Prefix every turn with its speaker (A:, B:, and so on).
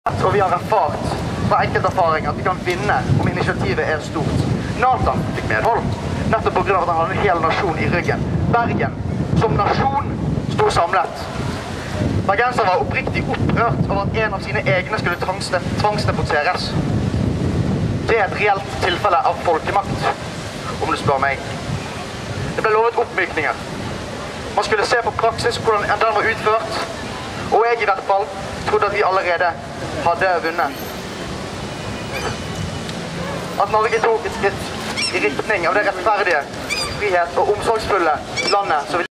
A: Og vi har erfart fra enkelterfaring at vi kan vinne om initiativet er stort. Nathan fikk medhold, nettopp på grunn av at han hadde en hel nasjon i ryggen. Bergen, som nasjon, sto samlet. Bergenser var oppriktig opprørt over at en av sine egne skulle tvangsdeporteres. Det er et reelt tilfelle av folkemakt, om du spør meg. Det ble lovet oppmykninger. Man skulle se på praksis hvordan den var utført, og jeg i hvert fall trodde at vi allerede hadde vunnet. At Norge tok et skritt i riktning av det rettferdige, frihet og omsorgsfulle landet som